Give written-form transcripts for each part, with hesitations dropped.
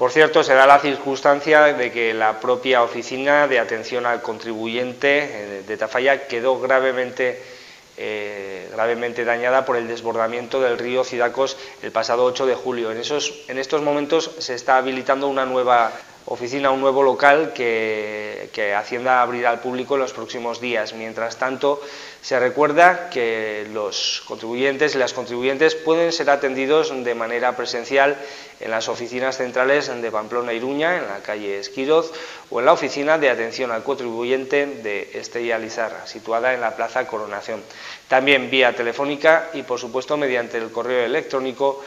Por cierto, se da la circunstancia de que la propia Oficina de Atención al Contribuyente de Tafalla quedó gravemente dañada por el desbordamiento del río Cidacos el pasado 8 de julio. En estos momentos se está habilitando una nueva oficina, un nuevo local que Hacienda abrirá al público en los próximos días. Mientras tanto, se recuerda que los contribuyentes y las contribuyentes pueden ser atendidos de manera presencial en las oficinas centrales de Pamplona e Iruña, en la calle Esquiroz, o en la oficina de atención al contribuyente de Estella Lizarra, situada en la Plaza Coronación. También vía telefónica y, por supuesto, mediante el correo electrónico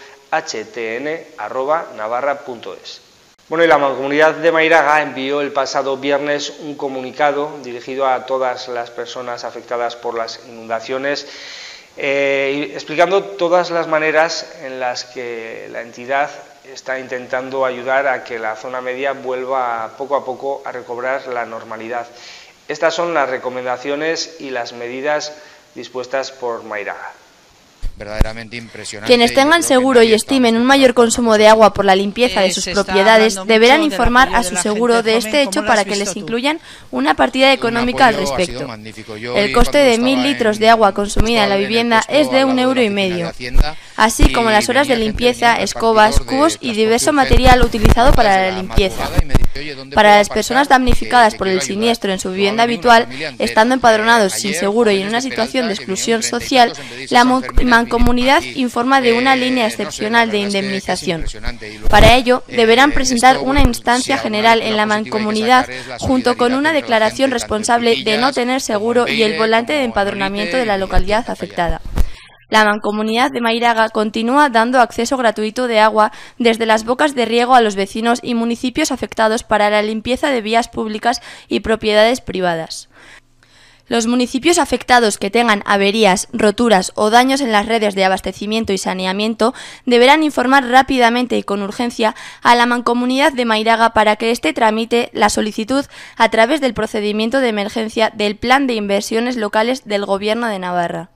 htn@navarra.es. Bueno, y la Mancomunidad de Mairaga envió el pasado viernes un comunicado dirigido a todas las personas afectadas por las inundaciones, explicando todas las maneras en las que la entidad está intentando ayudar a que la zona media vuelva poco a poco a recobrar la normalidad. Estas son las recomendaciones y las medidas dispuestas por Mairaga. Verdaderamente impresionante. Quienes tengan seguro y estimen un mayor consumo de agua por la limpieza de sus propiedades deberán informar a su seguro de este hecho para que les incluyan una partida económica al respecto. El coste de 1000 litros de agua consumida en la vivienda es de 1,5 €, así como las horas de limpieza, escobas, cubos y diverso material utilizado para la limpieza. Para las personas damnificadas por el siniestro en su vivienda habitual, estando empadronados sin seguro y en una situación de exclusión social, la Mancomunidad informa de una línea excepcional de indemnización. Para ello, deberán presentar una instancia general en la Mancomunidad junto con una declaración responsable de no tener seguro y el volante de empadronamiento de la localidad afectada. La Mancomunidad de Mairaga continúa dando acceso gratuito de agua desde las bocas de riego a los vecinos y municipios afectados para la limpieza de vías públicas y propiedades privadas. Los municipios afectados que tengan averías, roturas o daños en las redes de abastecimiento y saneamiento deberán informar rápidamente y con urgencia a la Mancomunidad de Mairaga para que éste tramite la solicitud a través del procedimiento de emergencia del Plan de Inversiones Locales del Gobierno de Navarra.